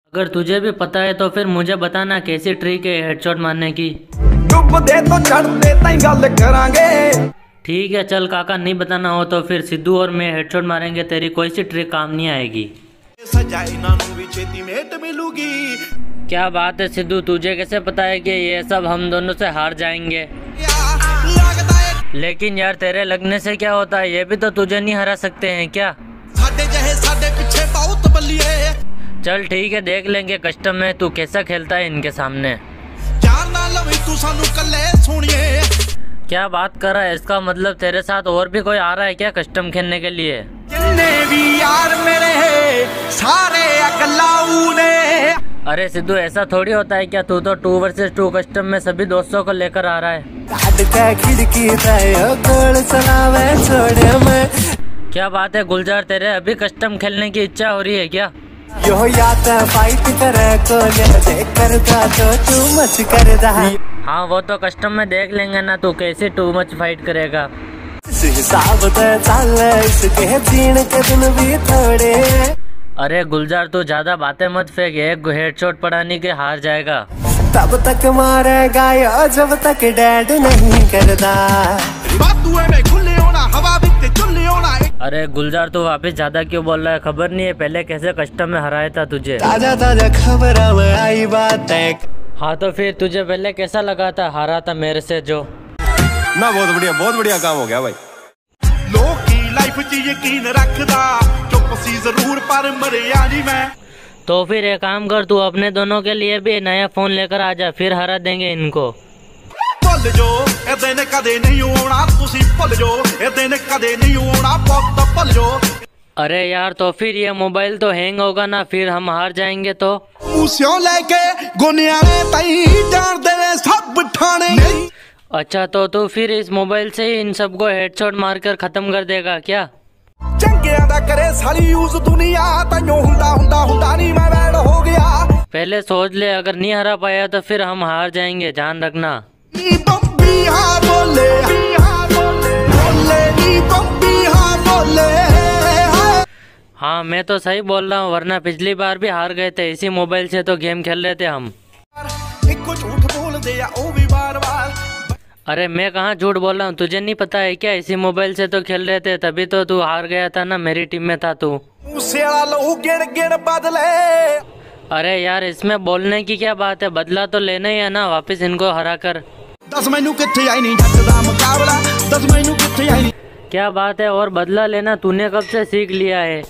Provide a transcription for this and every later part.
अगर तुझे भी पता है तो फिर मुझे बताना कैसी ट्रिक है हेडशॉट मारने की। डुब दे तो चढ़ दे ताई गल करांगे। ठीक है चल काका, नहीं बताना हो तो फिर सिद्धू और मैं हेडशॉट मारेंगे, तेरी कोई सी ट्रिक काम नहीं आएगी। क्या बात है सिद्धू, तुझे कैसे पता है कि ये सब हम दोनों से हार जाएंगे? लेकिन यार तेरे लगने से क्या होता है, ये भी तो तुझे नहीं हरा सकते हैं क्या? चल ठीक है, देख लेंगे कस्टम में तू कैसा खेलता है इनके सामने। क्या बात कर रहा है, इसका मतलब तेरे साथ और भी कोई आ रहा है क्या कस्टम खेलने के लिए? भी यार मेरे सारे अरे सिद्धू ऐसा थोड़ी होता है क्या, तू तो 2 वर्सेस 2 कस्टम में सभी दोस्तों को लेकर आ रहा है। क्या बात है गुलजार, तेरे अभी कस्टम खेलने की इच्छा हो रही है क्या? यो याद फाइट करे को देख करता तो तू मच कर रहा। हाँ वो तो कस्टम में देख लेंगे ना, तू कैसे टू मच फाइट करेगा। हिसाब चल इसके जीण के दिन भी थोड़े। अरे गुलजार तू ज्यादा बातें मत फेंक, एक हेडशॉट पड़ाने के हार जाएगा। तब तक मारेगा या जब तक डैड नहीं करता। अरे गुलजार तू वापिस ज्यादा क्यों बोल रहा है, खबर नहीं है पहले कैसे कस्टम में हराया था तुझे? ताजा ताजा खबर आई बात है। हाँ तो फिर तुझे पहले कैसा लगा था हारा था मेरे से जो? ना बहुत बढ़िया काम हो गया भाई। लोग की लाइफ च यकीन रखदा, चुप सी जरूर पर मरिया नहीं मैं। तो फिर एक काम कर, तू अपने दोनों के लिए भी नया फोन लेकर आ जा, फिर हरा देंगे इनको। भुल जो ए दिन कदे नहीं होना, तुसी भुल जो ए दिन कदे नहीं होना, पुत भुल जो। अरे यार तो फिर ये मोबाइल तो हैंग होगा ना, फिर हम हार जाएंगे तो? मूसियों लेके गुनियाने ताई जान दे सब ठाणे। अच्छा तो तू फिर इस मोबाइल से ही इन सबको हेडशॉट मारकर खत्म कर देगा क्या? चंगिया दा करे साली यूज दुनिया, तन्यो हुंदा नहीं मैं बैड हो गया। पहले सोच ले, अगर नहीं हरा पाया तो फिर हम हार जाएंगे, ध्यान रखना। हाँ मैं तो सही बोल रहा हूँ, वरना पिछली बार भी हार गए थे इसी मोबाइल से तो गेम खेल रहे थे हम। झूठ बोल दे ओ भी बार-बार। अरे मैं कहाँ झूठ बोल रहा हूँ, तुझे नहीं पता है क्या? इसी मोबाइल से तो खेल रहे थे, तभी तो तू हार गया था ना, मेरी टीम में था तू। अरे यार इसमें बोलने की क्या बात है, बदला तो लेना ही है ना वापस इनको हरा कर। क्या बात है, और बदला लेना तूने कब से सीख लिया है?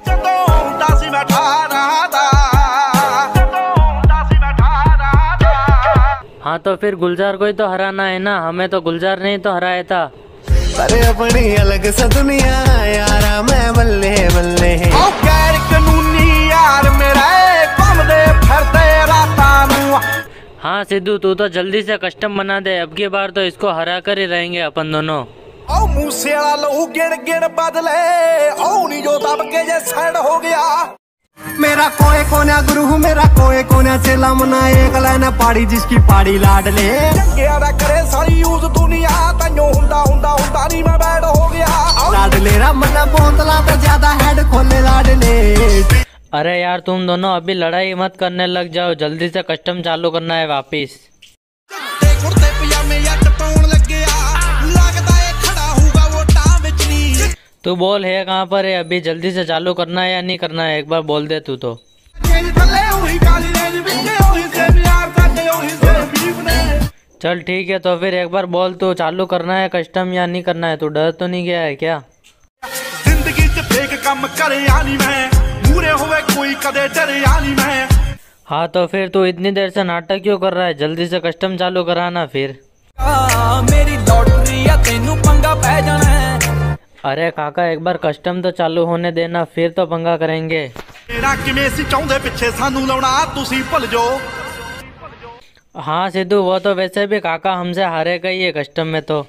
हाँ तो फिर गुलजार को ही तो हराना है ना, हमें तो गुलजार ने ही तो हराया था। अरे अपनी अलग सा दुनिया यारा मैं बल्ले बल्ले। ओ गैर कानूनी यार मेरा घूमदे फिरदे रातां नूं। हाँ सिद्धू तू तो जल्दी से कस्टम बना दे, अब की बार तो इसको हरा कर ही रहेंगे अपन दोनों। ओ मूसे वाला लहू गिन बदले, ओ नी जो दब के जे साइड हो गया। मेरा कोई कोना गुरु मेरा कोई कोना चेला मना, एक लाइन पाड़ी जिसकी पाड़ी लाडले। चंगिया दा करे सारी यूज दुनिया, तन्यो हुंदा नहीं मैं बैड हो गया। लाडले रा मना बोतला तो ज्यादा हेड खोले लाडले। अरे यार तुम दोनों अभी लड़ाई मत करने लग जाओ, जल्दी से कस्टम चालू करना है वापिस। तू बोल है कहाँ पर है अभी, जल्दी से चालू करना है या नहीं करना है, एक बार बोल दे तू तो। चल ठीक है तो फिर एक बार बोल, तू चालू करना है कस्टम या नहीं करना है? तू डर तो नहीं गया है क्या? जिंदगी च फेक कम करे आनी मैं, पूरे हुए कोई कदे डरे आनी मैं। हाँ तो फिर तू इतनी देर से नाटक क्यों कर रहा है, जल्दी से कस्टम चालू कराना फिर। मेरी लॉटरी या तेनू पंगा पै जाना है। अरे काका एक बार कस्टम तो चालू होने देना, फिर तो पंगा करेंगे। हाँ सिद्धू वो तो वैसे भी काका हमसे हारेगा ही है कस्टम में तो।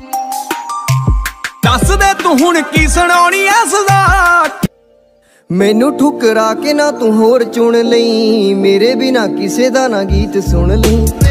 दस दे तू हुण की सुनाउणी ऐ सजा, मैनू ठुकरा के ना तू होर चुन लई, मेरे बिना किसे दा ना गीत सुन लई।